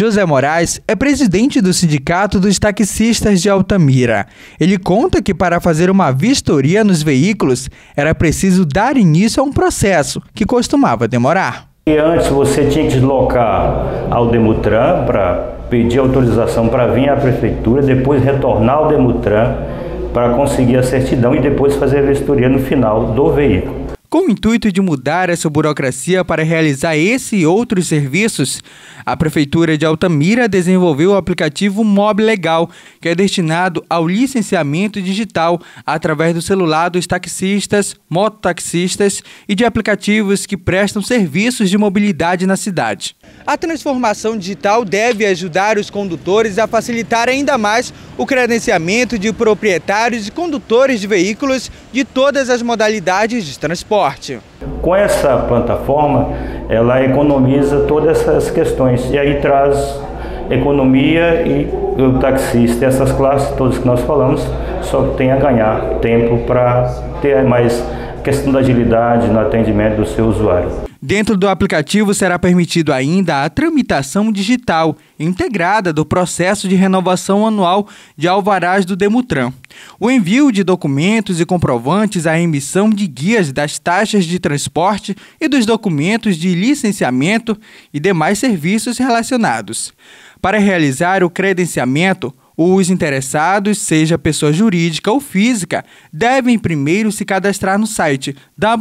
José Moraes é presidente do Sindicato dos Taxistas de Altamira. Ele conta que para fazer uma vistoria nos veículos era preciso dar início a um processo que costumava demorar. E antes você tinha que deslocar ao Demutran para pedir autorização para vir à prefeitura, depois retornar ao Demutran para conseguir a certidão e depois fazer a vistoria no final do veículo. Com o intuito de mudar essa burocracia para realizar esse e outros serviços, a Prefeitura de Altamira desenvolveu o aplicativo Mob Legal, que é destinado ao licenciamento digital através do celular dos taxistas, mototaxistas e de aplicativos que prestam serviços de mobilidade na cidade. A transformação digital deve ajudar os condutores a facilitar ainda mais o credenciamento de proprietários e condutores de veículos de todas as modalidades de transporte. Com essa plataforma, ela economiza todas essas questões e aí traz economia e o taxista, essas classes todas que nós falamos, só tem a ganhar tempo para ter mais questão da agilidade no atendimento do seu usuário. Dentro do aplicativo será permitido ainda a tramitação digital integrada do processo de renovação anual de alvarás do Demutran, o envio de documentos e comprovantes à emissão de guias das taxas de transporte e dos documentos de licenciamento e demais serviços relacionados. Para realizar o credenciamento, os interessados, seja pessoa jurídica ou física, devem primeiro se cadastrar no site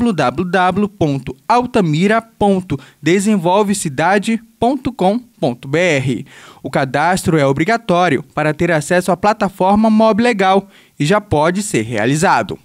www.altamira.desenvolvecidade.com.br. O cadastro é obrigatório para ter acesso à plataforma Mob Legal e já pode ser realizado.